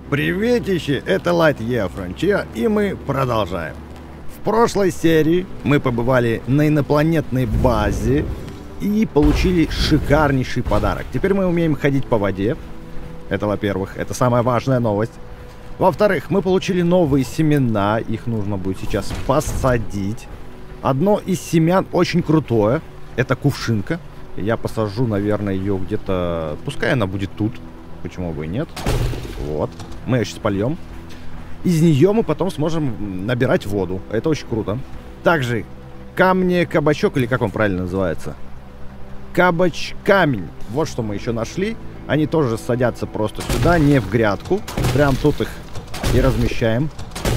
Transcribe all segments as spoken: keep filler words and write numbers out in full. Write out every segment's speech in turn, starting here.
Приветище, это Lightyear Frontier, и мы продолжаем. В прошлой серии мы побывали на инопланетной базе и получили шикарнейший подарок. Теперь мы умеем ходить по воде. Это, во-первых, это самая важная новость. Во-вторых, мы получили новые семена, их нужно будет сейчас посадить. Одно из семян очень крутое, это кувшинка. Я посажу, наверное, ее где-то, пускай она будет тут, почему бы и нет. Вот, мы ее сейчас польем. Из нее мы потом сможем набирать воду, это очень круто. Также камни-кабачок, или как он правильно называется? Кабач-камень, вот что мы еще нашли. Они тоже садятся просто сюда, не в грядку. Прям тут их и размещаем.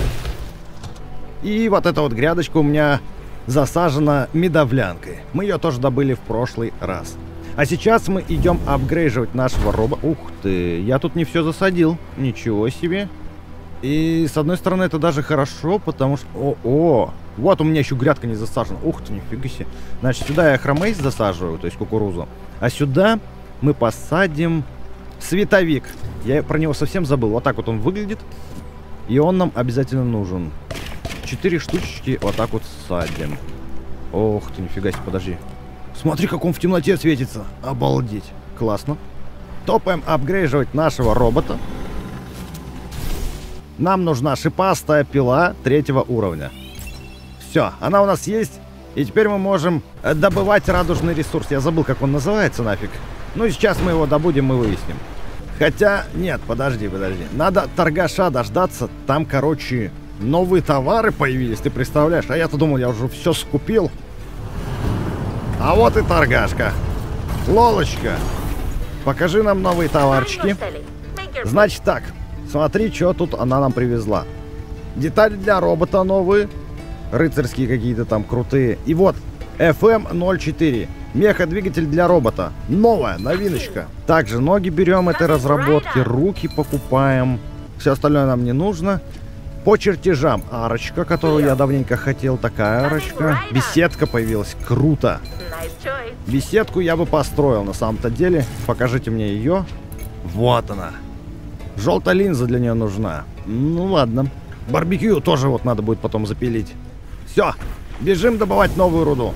И вот эта вот грядочка у меня засажена медовлянкой. Мы ее тоже добыли в прошлый раз. А сейчас мы идем апгрейживать нашего робота. Ух ты, я тут не все засадил. Ничего себе. И с одной стороны это даже хорошо, потому что... О-о! Вот у меня еще грядка не засажена. Ух ты, нифига себе. Значит, сюда я хромейс засаживаю, то есть кукурузу. А сюда мы посадим световик. Я про него совсем забыл. Вот так вот он выглядит. И он нам обязательно нужен. Четыре штучки вот так вот садим. Ох ты, нифига себе, подожди. Смотри, как он в темноте светится. Обалдеть. Классно. Топаем апгрейживать нашего робота. Нам нужна шипастая пила третьего уровня. Все, она у нас есть. И теперь мы можем добывать радужный ресурс. Я забыл, как он называется, нафиг. Ну и сейчас мы его добудем и выясним. Хотя, нет, подожди, подожди. Надо торгаша дождаться. Там, короче, новые товары появились, ты представляешь? А я-то думал, я уже все скупил. А вот и торгашка. Лолочка, покажи нам новые товарчики. Значит так, смотри, что тут она нам привезла. Детали для робота новые. Рыцарские какие-то там крутые. И вот, эф эм ноль четыре. Меха-двигатель для робота. Новая, новиночка. Также ноги берем этой разработки. Руки покупаем. Все остальное нам не нужно. По чертежам арочка, которую я давненько хотел. Такая арочка. Беседка появилась. Круто. Беседку я бы построил на самом-то деле. Покажите мне ее. Вот она. Желтая линза для нее нужна. Ну ладно. Барбекю тоже вот надо будет потом запилить. Все. Бежим добывать новую руду.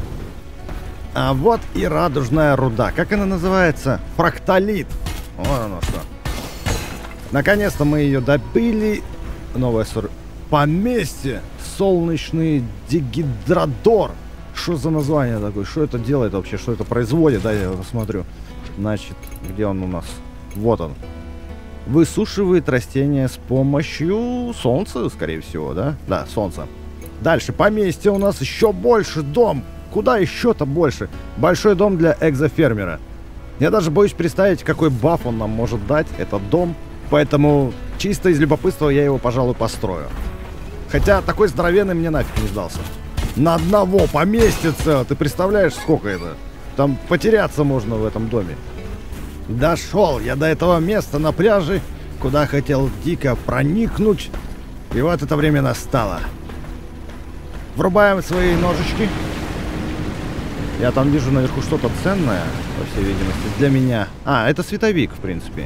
А вот и радужная руда. Как она называется? Фрактолит. Вот оно что. Наконец-то мы ее добыли. Новое сор... поместье. Солнечный дегидратор. Что за название такое? Что это делает вообще? Что это производит? Да, я посмотрю. Значит, где он у нас? Вот он. Высушивает растения с помощью солнца, скорее всего, да? Да, солнца. Дальше. Поместье у нас еще больше. Дом. Куда еще-то больше? Большой дом для экзофермера. Я даже боюсь представить, какой баф он нам может дать, этот дом. Поэтому чисто из любопытства я его, пожалуй, построю. Хотя такой здоровенный мне нафиг не сдался. На одного поместится. Ты представляешь, сколько это? Там потеряться можно в этом доме. Дошел я до этого места на пляже, куда хотел дико проникнуть. И вот это время настало. Врубаем свои ножички. Я там вижу наверху что-то ценное, по всей видимости, для меня. А, это световик, в принципе.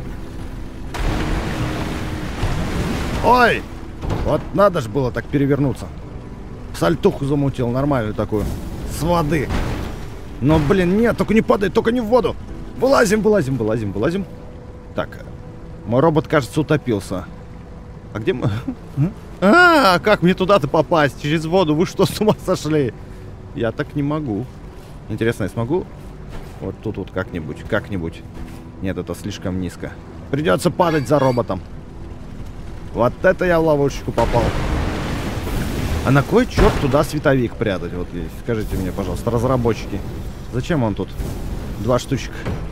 Ой! Вот надо же было так перевернуться. Сальтуху замутил, нормальную такую. С воды. Но, блин, нет, только не падай, только не в воду. Вылазим, вылазим, вылазим, вылазим. Так, мой робот, кажется, утопился. А где мы? А, как мне туда-то попасть? Через воду? Вы что, с ума сошли? Я так не могу. Интересно, я смогу? Вот тут вот как-нибудь, как-нибудь. Нет, это слишком низко. Придется падать за роботом. Вот это я в ловушечку попал. А на кой черт туда световик прятать? Вот скажите мне, пожалуйста, разработчики. Зачем он тут? Два штучек.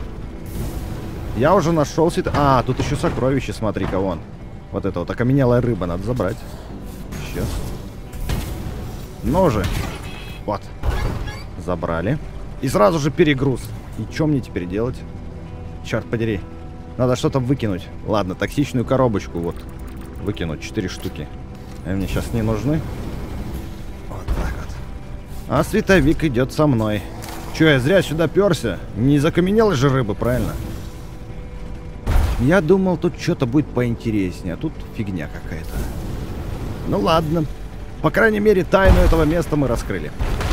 Я уже нашел свет... А, тут еще сокровище, смотри-ка, вон. Вот это вот окаменелая рыба, надо забрать. Сейчас. Ну же. Вот. Забрали. И сразу же перегруз. И что мне теперь делать? Черт подери. Надо что-то выкинуть. Ладно, токсичную коробочку вот. Выкинуть. Четыре штуки. Они мне сейчас не нужны. Вот так вот. А световик идет со мной. Че, я зря сюда перся? Не закаменелась же рыба, правильно? Я думал, тут что-то будет поинтереснее, а тут фигня какая-то. Ну ладно. По крайней мере, тайну этого места мы раскрыли.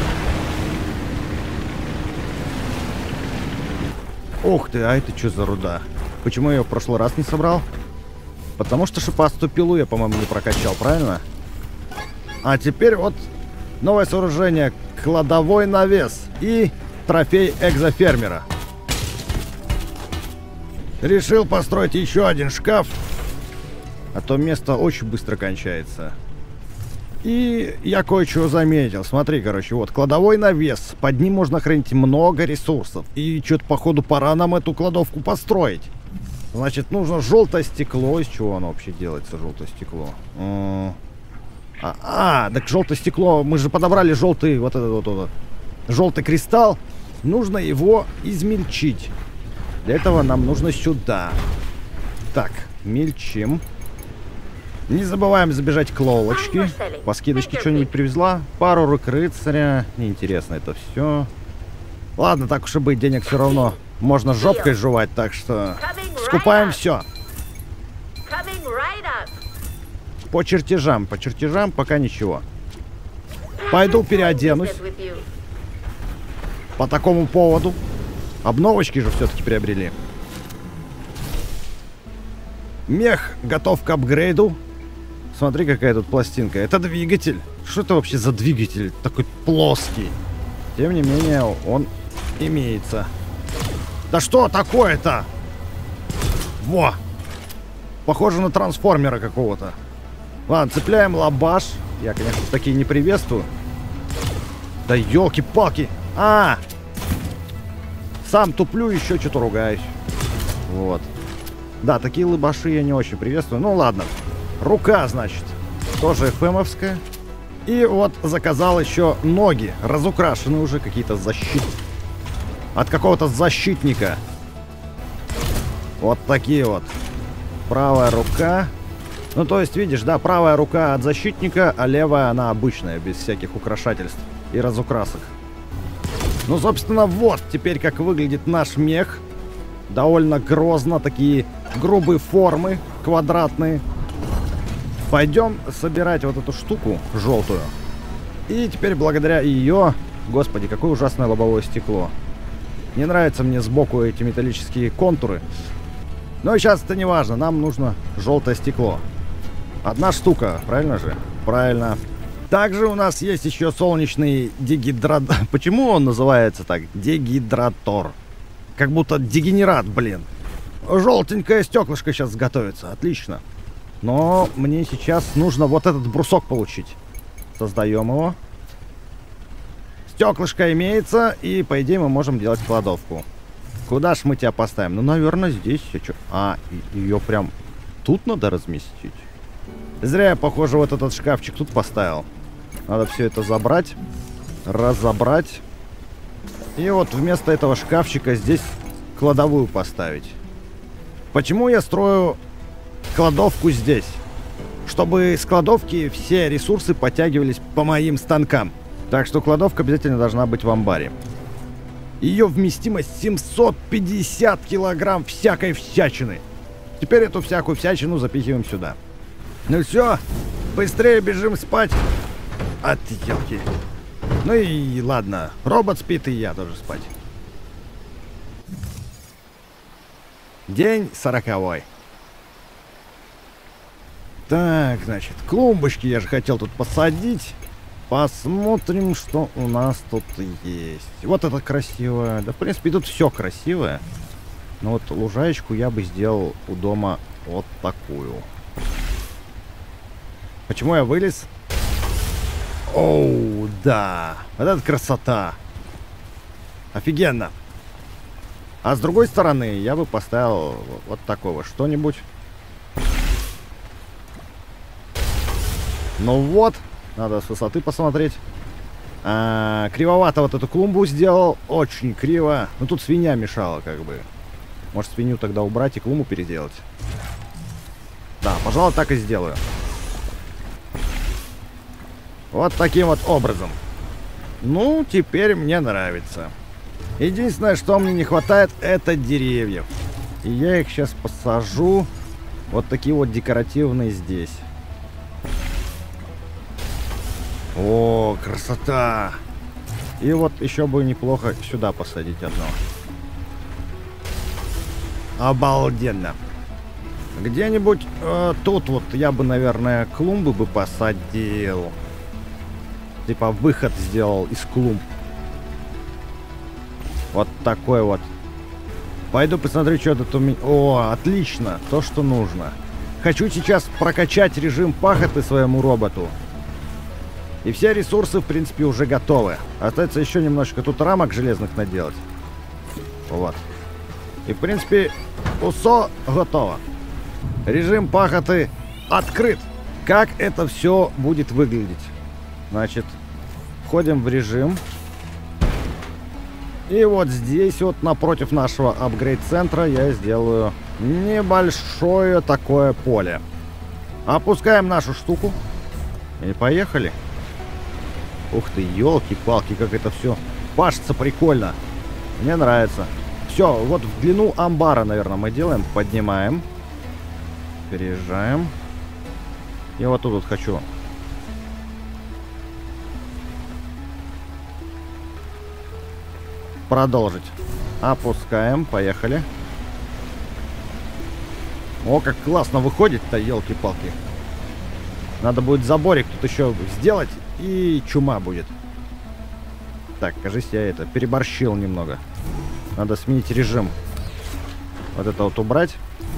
Ух ты, а это что за руда? Почему я ее в прошлый раз не собрал? Потому что шипастую пилу я, по-моему, не прокачал, правильно? А теперь вот новое сооружение. Кладовой навес и трофей экзофермера. Решил построить еще один шкаф. А то место очень быстро кончается. И я кое-чего заметил. Смотри, короче, вот кладовой навес. Под ним можно хранить много ресурсов. И что-то, походу, пора нам эту кладовку построить. Значит, нужно желтое стекло. Из чего оно вообще делается, желтое стекло? А, а так желтое стекло. Мы же подобрали желтый, вот этот вот, вот, желтый кристалл. Нужно его измельчить. Для этого нам нужно сюда. Так, мельчим. Не забываем забежать к ловочке. По скидочке что-нибудь привезла? Пару рук рыцаря. Неинтересно это все. Ладно, так уж и быть, денег все равно можно жопкой жевать, так что скупаем все. По чертежам, по чертежам пока ничего. Пойду переоденусь. По такому поводу. Обновочки же все-таки приобрели. Мех готов к апгрейду. Смотри, какая тут пластинка. Это двигатель. Что это вообще за двигатель? Такой плоский. Тем не менее, он имеется. Да что такое-то? Во! Похоже на трансформера какого-то. Ладно, цепляем лабаш. Я, конечно, такие не приветствую. Да елки-палки. А! Сам туплю, еще что-то ругаюсь. Вот. Да, такие лыбаши я не очень приветствую. Ну ладно. Рука, значит. Тоже эф эм-овская. И вот заказал еще ноги. Разукрашены уже какие-то защиты. От какого-то защитника. Вот такие вот. Правая рука. Ну, то есть, видишь, да, правая рука от защитника, а левая она обычная, без всяких украшательств и разукрасок. Ну, собственно, вот теперь как выглядит наш мех. Довольно грозно, такие грубые формы, квадратные. Пойдем собирать вот эту штуку желтую. И теперь благодаря ее... Господи, какое ужасное лобовое стекло. Не нравятся мне сбоку эти металлические контуры. Но сейчас это не важно, нам нужно желтое стекло. Одна штука, правильно же? Правильно. Также у нас есть еще солнечный дегидратор. Почему он называется так? Дегидратор. Как будто дегенерат, блин. Желтенькое стеклышко сейчас готовится. Отлично. Но мне сейчас нужно вот этот брусок получить. Создаем его. Стеклышко имеется. И, по идее, мы можем делать кладовку. Куда ж мы тебя поставим? Ну, наверное, здесь. А, ее прям тут надо разместить. Зря я, похоже, вот этот шкафчик тут поставил. Надо все это забрать. Разобрать. И вот вместо этого шкафчика здесь кладовую поставить. Почему я строю кладовку здесь? Чтобы с кладовки все ресурсы подтягивались по моим станкам. Так что кладовка обязательно должна быть в амбаре. Ее вместимость семьсот пятьдесят килограмм всякой всячины. Теперь эту всякую всячину запихиваем сюда. Ну все, быстрее бежим спать. От елки. Ну и ладно, робот спит, и я тоже спать. День сороковой. Так, значит, клумбочки я же хотел тут посадить. Посмотрим, что у нас тут есть. Вот это красивое. Да, в принципе, тут все красивое. Но вот лужаечку я бы сделал у дома вот такую. Почему я вылез? Оу, да. Вот это красота. Офигенно. А с другой стороны, я бы поставил вот такого что-нибудь. Ну вот. Надо с высоты посмотреть. А, кривовато вот эту клумбу сделал. Очень криво. Ну тут свинья мешала как бы. Может свинью тогда убрать и клумбу переделать. Да, пожалуй, так и сделаю. Вот таким вот образом. Ну, теперь мне нравится. Единственное, что мне не хватает, это деревьев. И я их сейчас посажу. Вот такие вот декоративные здесь. О, красота! И вот еще бы неплохо сюда посадить одно. Обалденно! Где-нибудь э, тут вот я бы, наверное, клумбы бы посадил. Типа выход сделал из клумб. Вот такой вот. Пойду посмотрю, что тут у меня... О, отлично! То, что нужно. Хочу сейчас прокачать режим пахоты своему роботу. И все ресурсы, в принципе, уже готовы. Остается еще немножко тут рамок железных наделать. Вот. И, в принципе, усо готово. Режим пахоты открыт. Как это все будет выглядеть? Значит, входим в режим. И вот здесь вот напротив нашего апгрейд-центра я сделаю небольшое такое поле. Опускаем нашу штуку. И поехали. Ух ты, елки-палки, как это все пашется прикольно. Мне нравится. Все, вот в длину амбара, наверное, мы делаем. Поднимаем. Переезжаем. И вот тут вот хочу. Продолжить. Опускаем. Поехали. О, как классно выходит-то, елки-палки. Надо будет заборик тут еще сделать, и чума будет. Так, кажись, я это переборщил немного. Надо сменить режим. Вот это вот убрать.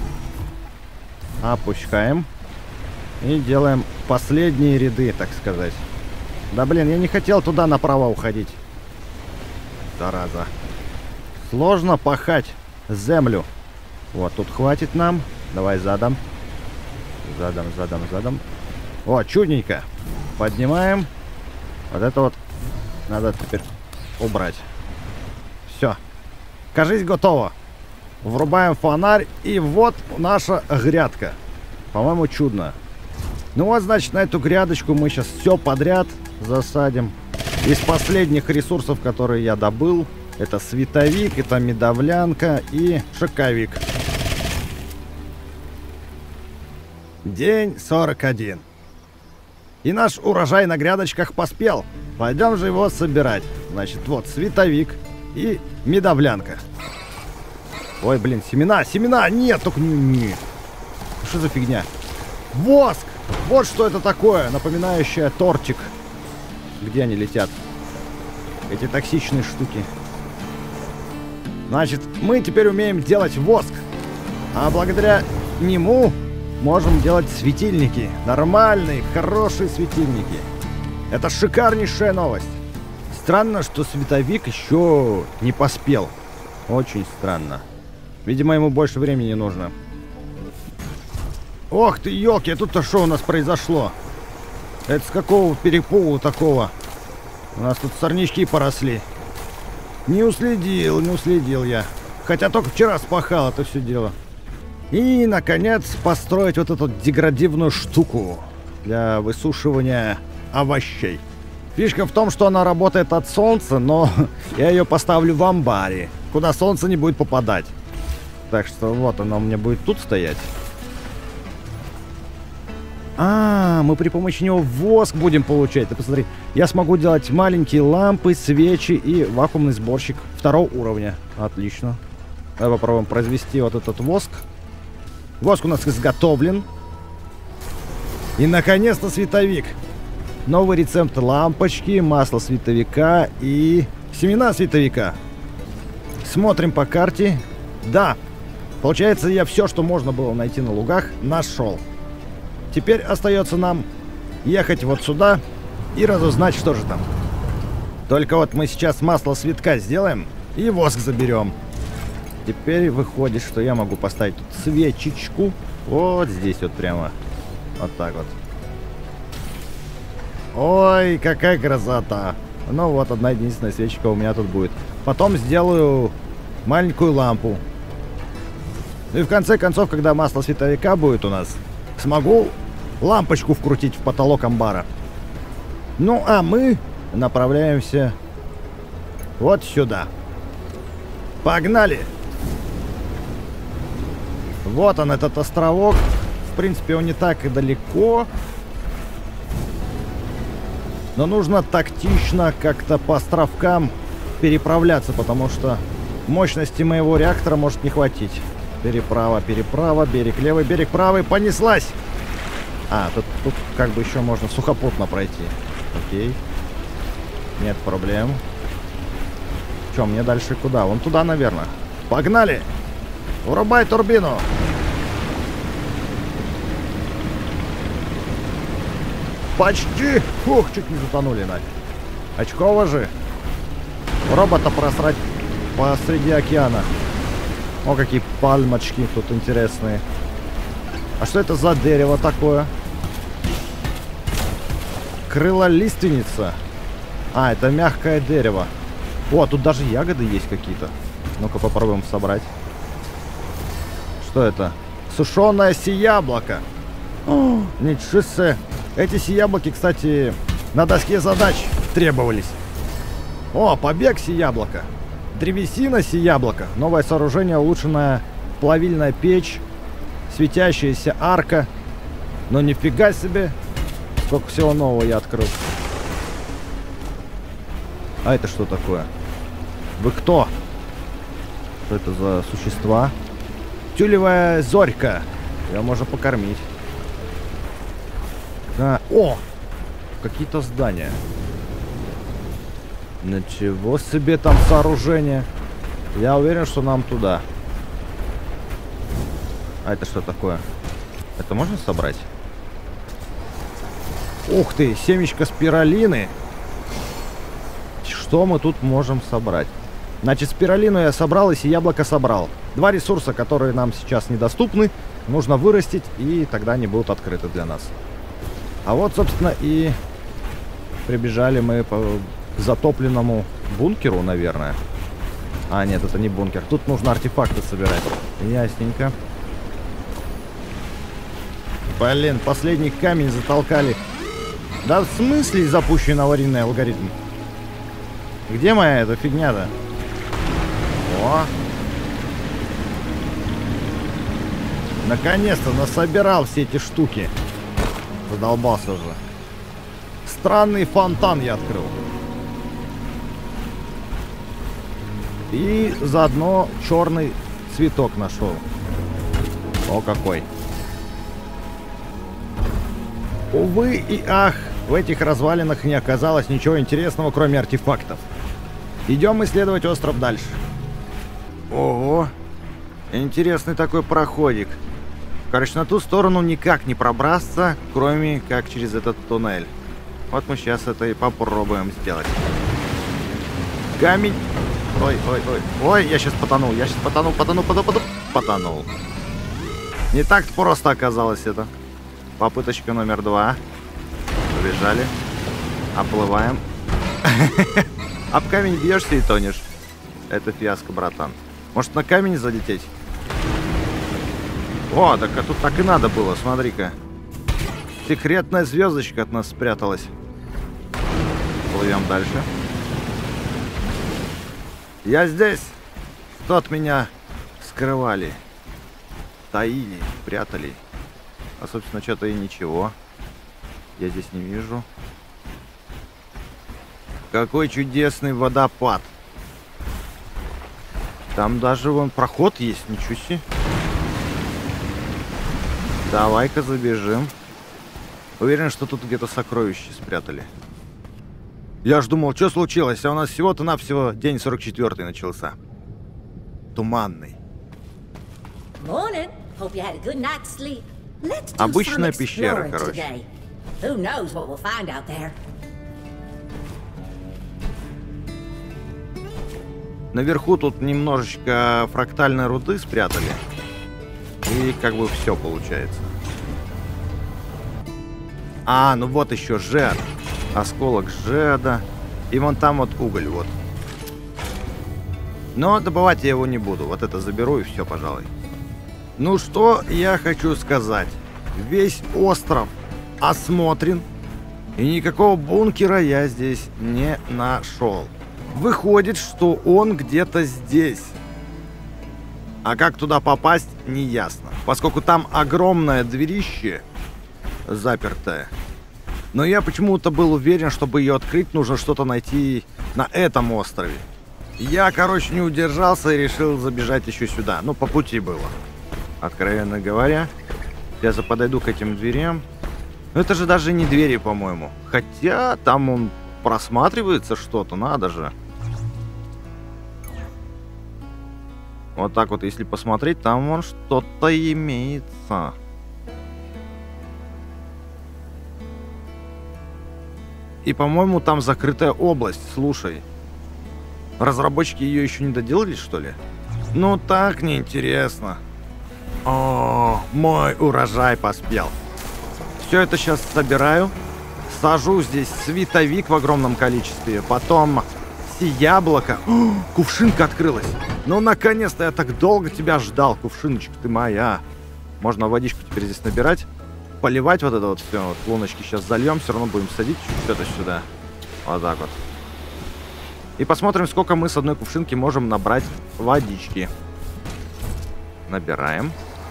Опускаем. И делаем последние ряды, так сказать. Да блин, я не хотел туда направо уходить. Зараза. Сложно пахать землю. Вот, тут хватит нам. Давай задом. Задом, задом, задом. О, чудненько. Поднимаем. Вот это вот надо теперь убрать. Все. Кажись, готово. Врубаем фонарь. И вот наша грядка. По-моему, чудно. Ну вот, значит, на эту грядочку мы сейчас все подряд засадим. Из последних ресурсов, которые я добыл, это световик, это медовлянка и шаковик. День сорок один. И наш урожай на грядочках поспел. Пойдем же его собирать. Значит, вот световик и медовлянка. Ой, блин, семена, семена, нет, только не, не. Что за фигня? Воск! Вот что это такое, напоминающее тортик. Где они летят? Эти токсичные штуки. Значит, мы теперь умеем делать воск. А благодаря нему можем делать светильники. Нормальные, хорошие светильники. Это шикарнейшая новость. Странно, что световик еще не поспел. Очень странно. Видимо, ему больше времени нужно. Ох ты, елки, а тут-то что у нас произошло? Это с какого перепугу такого? У нас тут сорнячки поросли. Не уследил, не уследил я. Хотя только вчера спахал это все дело. И, наконец, построить вот эту деградивную штуку для высушивания овощей. Фишка в том, что она работает от солнца, но я ее поставлю в амбаре, куда солнце не будет попадать. Так что вот она у меня будет тут стоять. А, мы при помощи него воск будем получать. Ты посмотри, я смогу делать маленькие лампы, свечи и вакуумный сборщик второго уровня. Отлично. Давай попробуем произвести вот этот воск. Воск у нас изготовлен. И, наконец-то, световик. Новый рецепт лампочки, масло световика и семена световика. Смотрим по карте. Да, получается, я все, что можно было найти на лугах, нашел. Теперь остается нам ехать вот сюда и разузнать, что же там. Только вот мы сейчас масло светка сделаем и воск заберем. Теперь выходит, что я могу поставить тут свечечку. Вот здесь вот прямо. Вот так вот. Ой, какая красота. Ну вот, одна единственная свечка у меня тут будет. Потом сделаю маленькую лампу. Ну и в конце концов, когда масло световика будет у нас, смогу лампочку вкрутить в потолок амбара. Ну, а мы направляемся вот сюда. Погнали! Вот он, этот островок. В принципе, он не так и далеко. Но нужно тактично как-то по островкам переправляться, потому что мощности моего реактора может не хватить. Переправа, переправа, берег левый, берег правый, понеслась! А, тут, тут как бы еще можно сухопутно пройти. Окей. Нет проблем. Че, мне дальше куда? Вон туда, наверное. Погнали! Врубай турбину! Почти! Фух, чуть не затонули нафиг. Очково же. Робота просрать посреди океана. О, какие пальмочки тут интересные. А что это за дерево такое? Крылолиственница. А, это мягкое дерево. О, тут даже ягоды есть какие-то. Ну-ка попробуем собрать. Что это? Сушеное сияблоко. О, ничего себе. Эти сияблоки, кстати, на доске задач требовались. О, побег сияблока. Древесина сияблока. Новое сооружение, улучшенная плавильная печь. Светящаяся арка. Но нифига себе. Сколько всего нового я открыл. А это что такое? Вы кто? Что это за существа? Тюлевая зорька. Ее можно покормить. А, о! Какие-то здания. Ничего себе там сооружение. Я уверен, что нам туда. А это что такое? Это можно собрать? Ух ты, семечко спиралины. Что мы тут можем собрать? Значит, спиралину я собрал, и яблоко собрал. Два ресурса, которые нам сейчас недоступны. Нужно вырастить, и тогда они будут открыты для нас. А вот, собственно, и прибежали мы по затопленному бункеру, наверное. А, нет, это не бункер. Тут нужно артефакты собирать. Ясненько. Блин, последний камень затолкали. Да в смысле запущен аварийный алгоритм? Где моя эта фигня-то? О! Наконец-то насобирал все эти штуки. Задолбался уже. Странный фонтан я открыл. И заодно черный цветок нашел. О, какой. Увы и ах, в этих развалинах не оказалось ничего интересного, кроме артефактов. Идем исследовать остров дальше. Ого, интересный такой проходик. Короче, на ту сторону никак не пробраться, кроме как через этот туннель. Вот мы сейчас это и попробуем сделать. Камень. Ой, ой, ой. Ой, я сейчас потонул, я сейчас потонул, потонул, потонул, потонул. Потонул. Не так просто оказалось это. Попыточка номер два. Побежали. Оплываем. Об камень бьешься и тонешь. Это фиаско, братан. Может, на камень залететь? О, так а тут так и надо было, смотри-ка. Секретная звездочка от нас спряталась. Плывем дальше. Я здесь. Что от меня скрывали? Таили, прятали. А, собственно, что-то и ничего. Я здесь не вижу. Какой чудесный водопад. Там даже вон проход есть, ничего себе. Давай-ка забежим. Уверен, что тут где-то сокровища спрятали. Я ж думал, что случилось, а у нас всего-то навсего день сорок четвёртый начался. Туманный. Обычная пещера, короче. Наверху тут немножечко фрактальной руды спрятали. И как бы все получается. А, ну вот еще жед. Осколок жеда. И вон там вот уголь, вот. Но добывать я его не буду. Вот это заберу и все, пожалуй. Ну что я хочу сказать. Весь остров осмотрен. И никакого бункера я здесь не нашел. Выходит, что он где-то здесь. А как туда попасть, не ясно. Поскольку там огромное дверище запертое. Но я почему-то был уверен, чтобы ее открыть, нужно что-то найти на этом острове. Я, короче, не удержался и решил забежать еще сюда. Ну, по пути было. Откровенно говоря. Я подойду к этим дверям. Но это же даже не двери, по-моему. Хотя там он просматривается что-то, надо же. Вот так вот, если посмотреть, там вон что-то имеется. И, по-моему, там закрытая область. Слушай, разработчики ее еще не доделали, что ли? Ну, так неинтересно. О, мой урожай поспел. Все это сейчас собираю. Сажу здесь световик в огромном количестве. Потом яблоко. О, кувшинка открылась. Ну, наконец-то, я так долго тебя ждал, кувшиночка ты моя. Можно водичку теперь здесь набирать. Поливать вот это вот все. Вот луночки сейчас зальем. Все равно будем садить что-то сюда. Вот так вот. И посмотрим, сколько мы с одной кувшинки можем набрать водички. Набираем.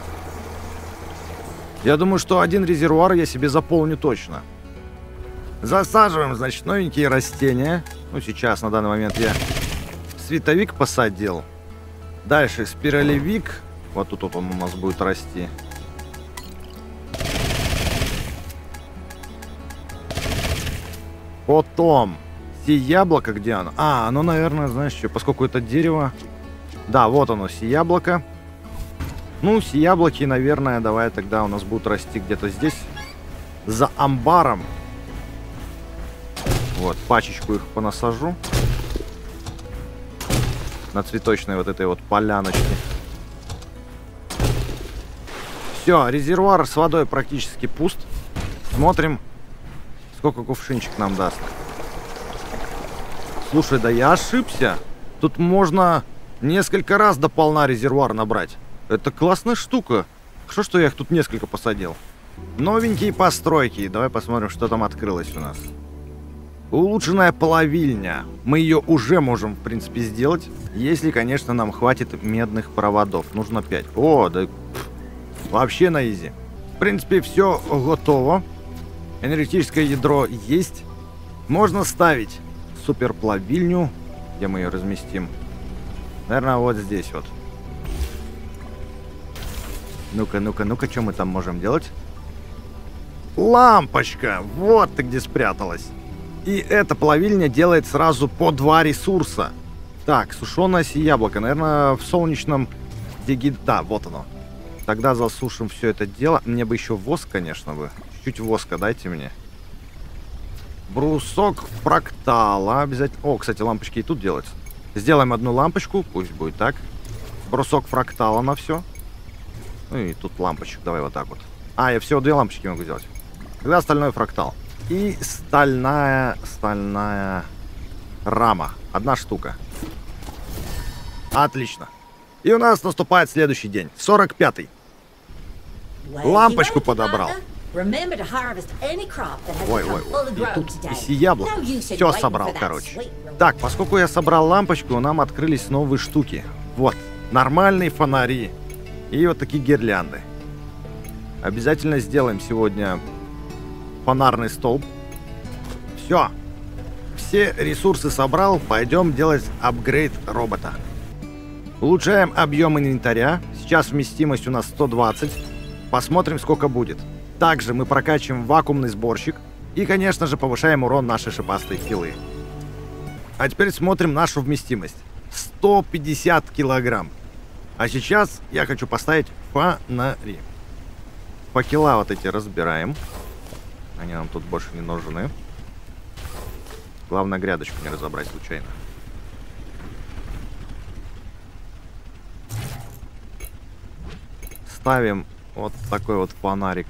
Я думаю, что один резервуар я себе заполню точно. Засаживаем, значит, новенькие растения. Ну, сейчас, на данный момент, я световик посадил. Дальше спиралевик. Вот тут вот он у нас будет расти. Потом яблоко, где оно? А, оно, наверное, знаешь что, поскольку это дерево. Да, вот оно, яблоко. Ну, яблоки, наверное, давай тогда у нас будут расти где-то здесь. За амбаром. Вот, пачечку их понасажу. На цветочной вот этой вот поляночке. Все, резервуар с водой практически пуст. Смотрим, сколько кувшинчик нам даст. Слушай, да я ошибся. Тут можно несколько раз до полна резервуар набрать. Это классная штука. Хорошо, что я их тут несколько посадил. Новенькие постройки. Давай посмотрим, что там открылось у нас. Улучшенная плавильня. Мы ее уже можем, в принципе, сделать. Если, конечно, нам хватит медных проводов. Нужно пять. О, да пфф, вообще на изи. В принципе, все готово. Энергетическое ядро есть. Можно ставить суперплавильню. Где мы ее разместим? Наверное, вот здесь вот. Ну-ка, ну-ка, ну-ка, что мы там можем делать? Лампочка! Вот ты где спряталась. И эта плавильня делает сразу по два ресурса. Так, сушеное яблоко. Наверное, в солнечном диги... Да, вот оно. Тогда засушим все это дело. Мне бы еще воск, конечно бы. Чуть-чуть воска дайте мне. Брусок фрактала. Обязательно. О, кстати, лампочки и тут делаются. Сделаем одну лампочку. Пусть будет так. Брусок фрактала на все. Ну и тут лампочек. Давай вот так вот. А, я всего две лампочки могу сделать. Тогда остальной фрактал. И стальная, стальная рама. Одна штука. Отлично. И у нас наступает следующий день. сорок пятый. Лампочку подобрал. Ой, ой, ой. И тут и яблоко. Все собрал, короче. Так, поскольку я собрал лампочку, нам открылись новые штуки. Вот. Нормальные фонари. И вот такие гирлянды. Обязательно сделаем сегодня фонарный столб. Все. Все ресурсы собрал. Пойдем делать апгрейд робота. Улучшаем объем инвентаря. Сейчас вместимость у нас сто двадцать. Посмотрим, сколько будет. Также мы прокачиваем вакуумный сборщик. И, конечно же, повышаем урон нашей шипастой пилы. А теперь смотрим нашу вместимость. сто пятьдесят килограмм. А сейчас я хочу поставить фонари. Факела вот эти разбираем. Они нам тут больше не нужны. Главное, грядочку не разобрать случайно. Ставим вот такой вот фонарик.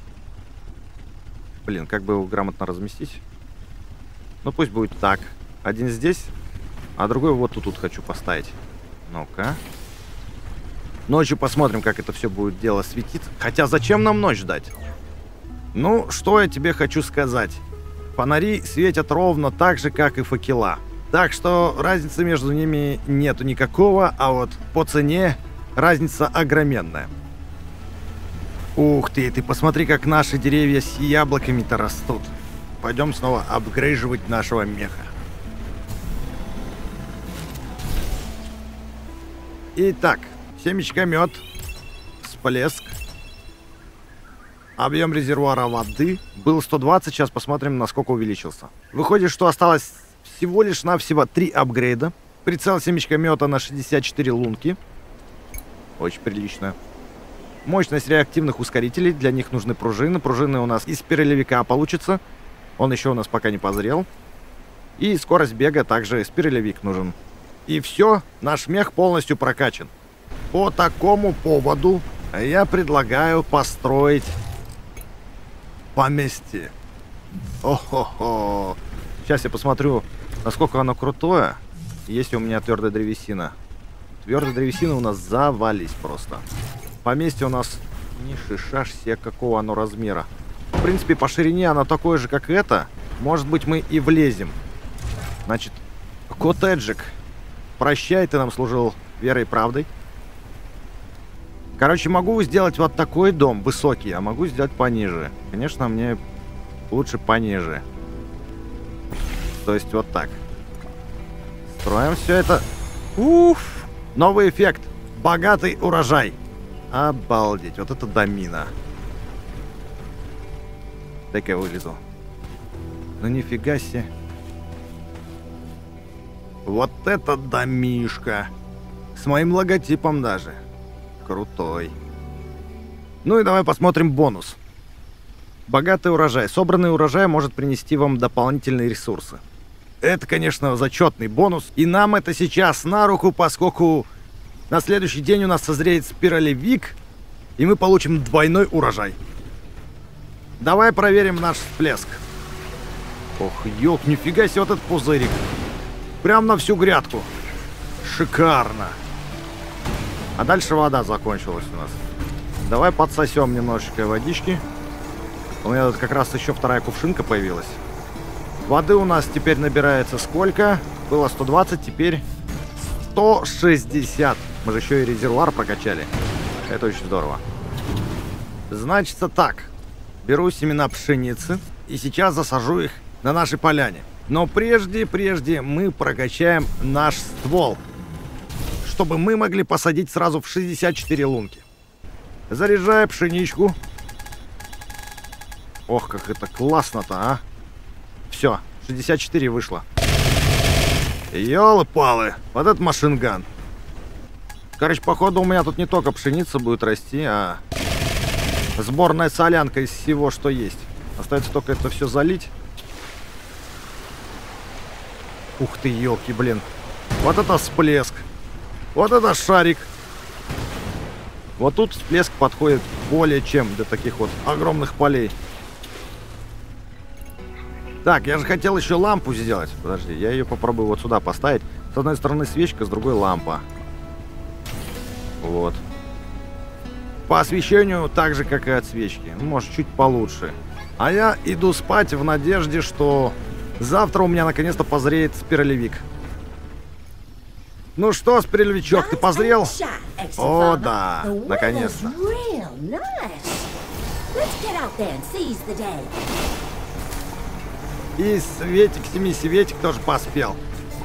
Блин, как бы его грамотно разместить? Ну пусть будет так. Один здесь, а другой вот тут, тут хочу поставить. Ну-ка. Ночью посмотрим, как это все будет дело светиться. Хотя зачем нам ночь ждать? Ну, что я тебе хочу сказать. Фонари светят ровно так же, как и факела. Так что разницы между ними нету никакого, а вот по цене разница огроменная. Ух ты, ты посмотри, как наши деревья с яблоками-то растут. Пойдем снова апгрейживать нашего меха. Итак, семечка мед, всплеск. Объем резервуара воды был сто двадцать, сейчас посмотрим, насколько увеличился. Выходит, что осталось всего лишь навсего три апгрейда. Прицел семечка меда на шестьдесят четыре лунки. Очень прилично. Мощность реактивных ускорителей, для них нужны пружины. Пружины у нас из спиралевика получится. Он еще у нас пока не позрел. И скорость бега также спиралевик нужен. И все, наш мех полностью прокачан. По такому поводу я предлагаю построить поместье. О-хо-хо. Сейчас я посмотрю, насколько оно крутое. Есть у меня твердая древесина. Твердая древесина у нас завались просто. Поместье у нас не шишаш себе, какого оно размера. В принципе, по ширине оно такое же, как это. Может быть, мы и влезем. Значит, коттеджик. Прощай, ты нам служил верой и правдой. Короче, могу сделать вот такой дом, высокий, а могу сделать пониже. Конечно, мне лучше пониже. То есть вот так. Строим все это. Уф! Новый эффект. Богатый урожай. Обалдеть, вот это домина. Дай-ка я вылезу. Ну нифига себе. Вот это домишка. С моим логотипом даже. Крутой. Ну и давай посмотрим бонус. Богатый урожай. Собранный урожай может принести вам дополнительные ресурсы. Это, конечно, зачетный бонус. И нам это сейчас на руку, поскольку на следующий день у нас созреет спиралевик, и мы получим двойной урожай. Давай проверим наш всплеск. Ох, ёк, нифига себе, вот этот пузырик. Прям на всю грядку. Шикарно. А дальше вода закончилась у нас. Давай подсосем немножечко водички. У меня тут как раз еще вторая кувшинка появилась. Воды у нас теперь набирается сколько? Было сто двадцать, теперь сто шестьдесят. Мы же еще и резервуар прокачали. Это очень здорово. Значится так. Беру семена пшеницы и сейчас засажу их на нашей поляне. Но прежде, прежде мы прокачаем наш ствол, чтобы мы могли посадить сразу в шестьдесят четыре лунки. Заряжаю пшеничку. Ох, как это классно-то, а. Все, шестьдесят четыре вышло. Ёлы-палы, вот это машинган. Короче, походу у меня тут не только пшеница будет расти, а сборная солянка из всего, что есть. Остается только это все залить. Ух ты, елки, блин. Вот это всплеск. Вот это шарик. Вот тут всплеск подходит более чем для таких вот огромных полей. Так, я же хотел еще лампу сделать. Подожди, я ее попробую вот сюда поставить. С одной стороны свечка, с другой лампа. Вот. По освещению так же, как и от свечки. Ну, может, чуть получше. А я иду спать в надежде, что завтра у меня наконец-то позреет спиралевик. Ну что, спиралевичок, ты позрел? О, да, наконец-то. И Светик, Семисветик тоже поспел.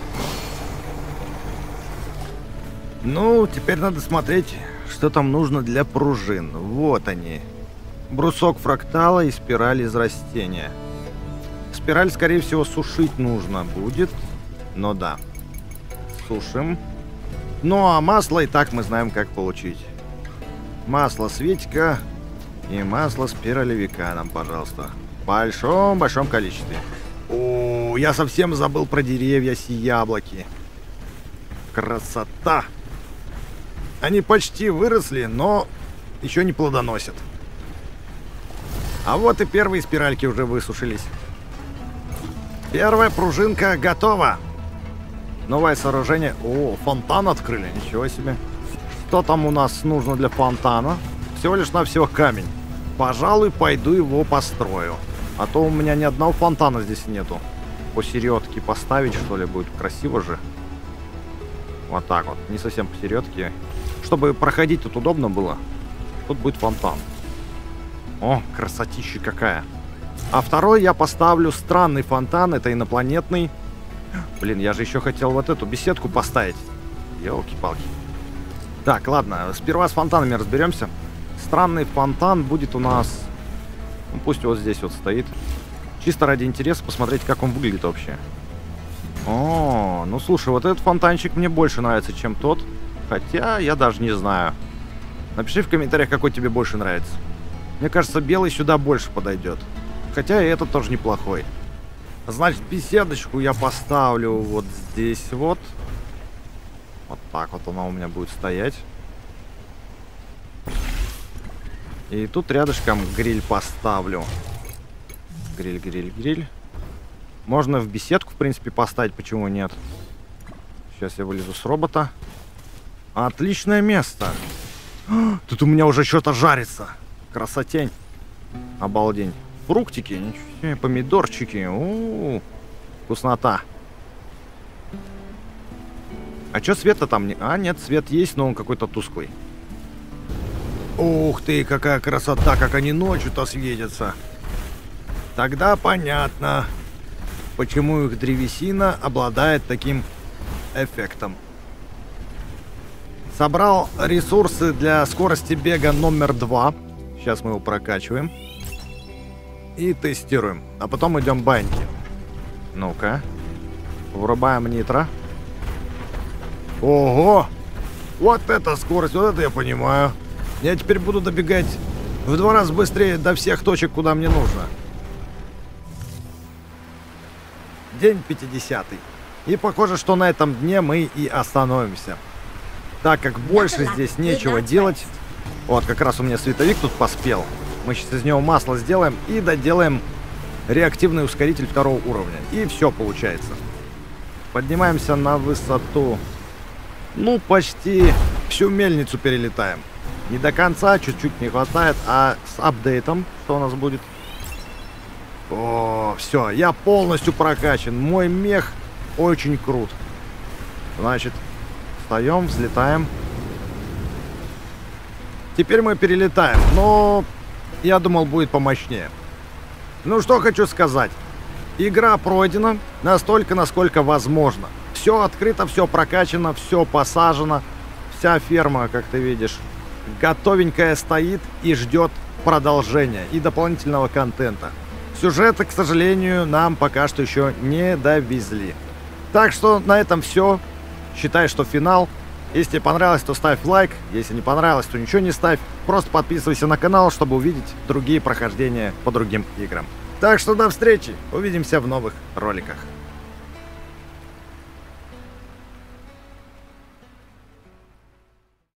Ну, теперь надо смотреть, что там нужно для пружин. Вот они. Брусок фрактала и спираль из растения. Спираль, скорее всего, сушить нужно будет. Но да. Сушим. Ну, а масло и так мы знаем, как получить. Масло Светика и масло спиралевика нам, пожалуйста. В большом-большом количестве. О, я совсем забыл про деревья с яблоки. Красота! Они почти выросли, но еще не плодоносят. А вот и первые спиральки уже высушились. Первая пружинка готова. Новое сооружение. О, фонтан открыли, ничего себе. Что там у нас нужно для фонтана? Всего лишь навсего камень. Пожалуй, пойду его построю. А то у меня ни одного фонтана здесь нету. Посередке поставить, что ли, будет красиво же. Вот так вот. Не совсем посередке. чтобы проходить тут удобно было, тут будет фонтан. О, красотища какая. А второй я поставлю странный фонтан, это инопланетный. Блин, я же еще хотел вот эту беседку поставить. Ёлки-палки. Так, ладно, сперва с фонтанами разберемся. Странный фонтан будет у нас... Ну, пусть вот здесь вот стоит. Чисто ради интереса посмотреть, как он выглядит вообще. О, ну слушай, вот этот фонтанчик мне больше нравится, чем тот. Хотя я даже не знаю. Напиши в комментариях, какой тебе больше нравится. Мне кажется, белый сюда больше подойдет. Хотя и этот тоже неплохой. Значит, беседочку я поставлю вот здесь вот. Вот так вот она у меня будет стоять. И тут рядышком гриль поставлю. Гриль, гриль, гриль. Можно в беседку, в принципе, поставить, почему нет. Сейчас я вылезу с робота. Отличное место. Тут у меня уже что-то жарится. Красотень. Обалдень. Фруктики, ничего себе, помидорчики. У-у-у. Вкуснота. А что света там не... А, нет, свет есть, но он какой-то тусклый. Ух ты, какая красота, как они ночью-то светятся. Тогда понятно, почему их древесина обладает таким эффектом. Собрал ресурсы для скорости бега номер два. Сейчас мы его прокачиваем. И тестируем. А потом идем баньки. Ну-ка. Врубаем нитро. Ого! Вот это скорость, вот это я понимаю. Я теперь буду добегать в два раза быстрее до всех точек, куда мне нужно. День пятидесятый. И похоже, что на этом дне мы и остановимся. Так как больше здесь нечего делать. Вот, как раз у меня световик тут поспел. Мы сейчас из него масло сделаем и доделаем реактивный ускоритель второго уровня. И все получается. Поднимаемся на высоту. Ну, почти всю мельницу перелетаем. Не до конца, чуть-чуть не хватает. А с апдейтом, что у нас будет? О, все, я полностью прокачан. Мой мех очень крут. Значит, встаем, взлетаем. Теперь мы перелетаем, но я думал, будет помощнее. Ну, что хочу сказать. Игра пройдена настолько, насколько возможно. Все открыто, все прокачано, все посажено. Вся ферма, как ты видишь, готовенькая стоит и ждет продолжения и дополнительного контента. Сюжеты, к сожалению, нам пока что еще не довезли. Так что на этом все. Считай, что финал. Если тебе понравилось, то ставь лайк. Если не понравилось, то ничего не ставь. Просто подписывайся на канал, чтобы увидеть другие прохождения по другим играм. Так что до встречи. Увидимся в новых роликах.